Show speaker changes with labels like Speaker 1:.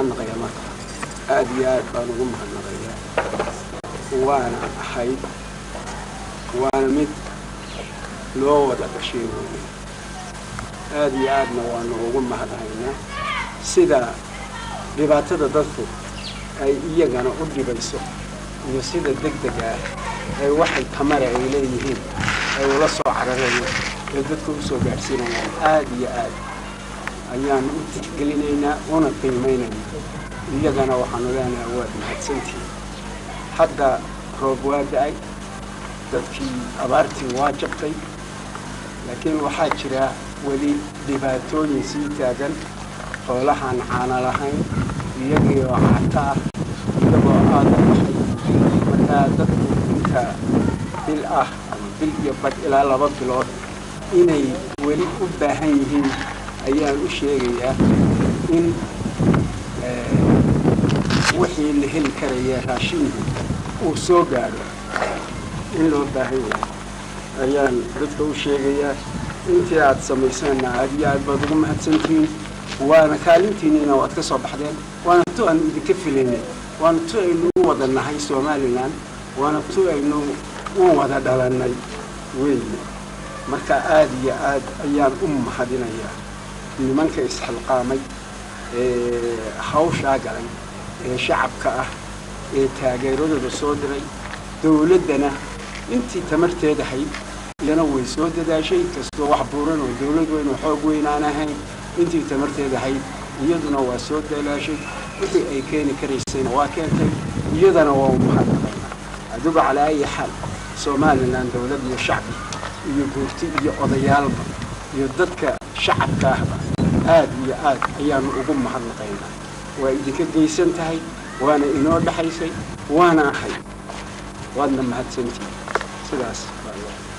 Speaker 1: mahadnaqayaa marka aad iyo aad baan ugu mahadnaqayaa waana ahayd waana mid loo wada dhashay weeye aad iyo aadna waanu ugu mahadhaynaa sida dhibaatada dadku ay iyagana u dhibayso iyo sida degdega ah ay waxay tamar ay leeyihiin ay ula soo cararayaan ee dadku u soo gaarsiinayaan aad iyo aad ayaan u tixgelinaynaa una qiimeynaynaa iyagana waxaanu leenahay waad mahadsantihiin hadda roob waa da'ay dadkii abaartii waa jabtay laakiin waxaa jira weli dhibaatooyin sii taagan xoolahaan caana lahayn iyagii oo cata ah iyagoo aada baxay markaa dadku inta bil ah ama bil iyo badh ilaa 2 bilood inay weli u baahan yihiin ayaan u sheegayaa in wixii la heli karaya raashinku uu soo gaadho in loo baahan yahay ayaan dadka u sheegayaa intii aad samaysana aad iyo aad baad ugu mahadsantihiin waana kaalintiinina waad ka soo baxdeen waana tu aan idinka filaynay waana tu aynu u wada nahay Somaliland waana tu aynu u wada dhalanay weeye marka aad iyo aad ayaan u mahadinayaa nimanka isxilqaamay hawsha galay shacabka ah taageeradooda soo diray dawladana intii tamarteeda hay lana way soo dadaashay kastoo wax buuran oo dawlad weyn oo xoog weyn aan ahayn intii tamarteeda hay iyaduna waa soo dadaashay wixii ay keeni karaysayna waa keentay iyadana waa mahadnaqaynaa adigu calaa ay xal Somaliland dawlad iyo shacbi iyo guurti iyo odayaalba iyo dadka shacabka ahba aad iyo aad ayaan ugu mahadnaqaynaa waa idinka geysan tahay waana inoo dhaxaysay waana ahay waadna mahadsantihiin sidaas baa